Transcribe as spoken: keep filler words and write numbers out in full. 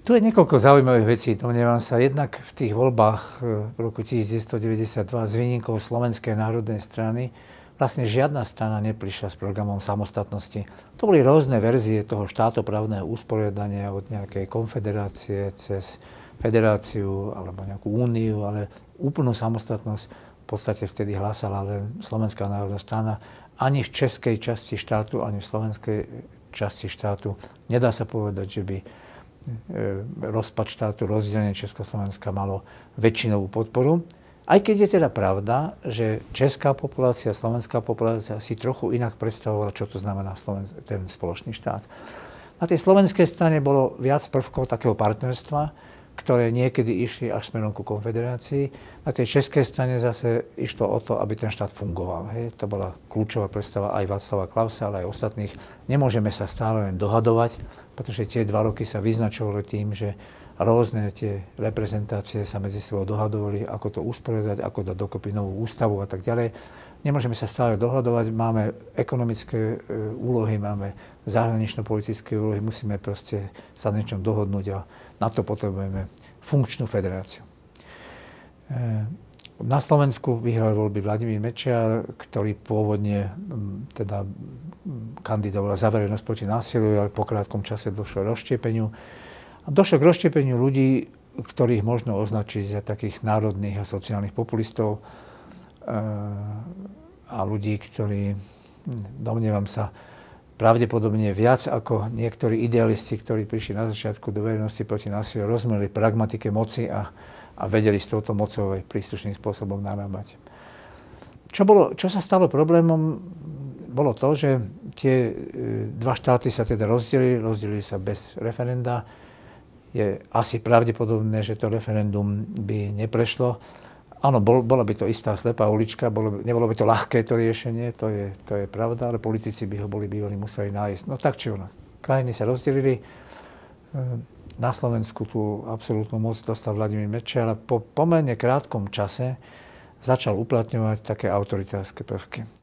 Tu je niekoľko zaujímavých vecí. Domnievam sa, jednak v tých voľbách v roku devätnásťstodeväťdesiatdva s výnimkou Slovenskej národnej strany vlastne žiadna strana neprišla s programom samostatnosti. To boli rôzne verzie toho štátoprávneho usporiadania od nejakej konfederácie cez federáciu alebo nejakú úniu, ale úplnú samostatnosť v podstate vtedy hlásala len Slovenská národná strana. Ani v českej časti štátu, ani v slovenskej časti štátu nedá sa povedať, že by rozpad štátu, rozdelenie Československa malo väčšinovú podporu. Aj keď je teda pravda, že česká populácia, slovenská populácia si trochu inak predstavovala, čo to znamená ten spoločný štát. Na tej slovenskej strane bolo viac prvkov takého partnerstva, ktoré niekedy išli až smerom ku konfederácii. Na tej českej strane zase išlo o to, aby ten štát fungoval. Hej. To bola kľúčová predstava aj Václava Klausa, ale aj ostatných. Nemôžeme sa stále len dohadovať, pretože tie dva roky sa vyznačovali tým, že rôzne tie reprezentácie sa medzi sebou dohadovali, ako to usporiadať, ako dať dokopy novú ústavu a tak ďalej. Nemôžeme sa stále dohadovať, máme ekonomické úlohy, máme zahranično-politické úlohy, musíme proste sa niečom dohodnúť a na to potrebujeme funkčnú federáciu. Na Slovensku vyhral voľby Vladimír Mečiar, ktorý pôvodne teda kandidoval za verejnosť proti násiliu, ale po krátkom čase došlo k rozštiepeniu. A došlo k rozštiepeniu ľudí, ktorých možno označiť za takých národných a sociálnych populistov a ľudí, ktorí, domnievam sa, pravdepodobne viac ako niektorí idealisti, ktorí prišli na začiatku do verejnosti proti násiliu, rozumeli pragmatike moci a, a vedeli s touto mocou aj príslušným spôsobom narábať. Čo, bolo, čo sa stalo problémom, bolo to, že tie dva štáty sa teda rozdelili, rozdelili sa bez referenda. Je asi pravdepodobné, že to referendum by neprešlo. Áno, bol, bola by to istá slepá ulička, bolo, nebolo by to ľahké to riešenie, to je, to je pravda, ale politici by ho boli bývali museli nájsť. No tak či ono. Krajiny sa rozdelili. Na Slovensku tú absolútnu moc dostal Vladimír Mečiar, ale po pomerne krátkom čase začal uplatňovať také autoritárske prvky.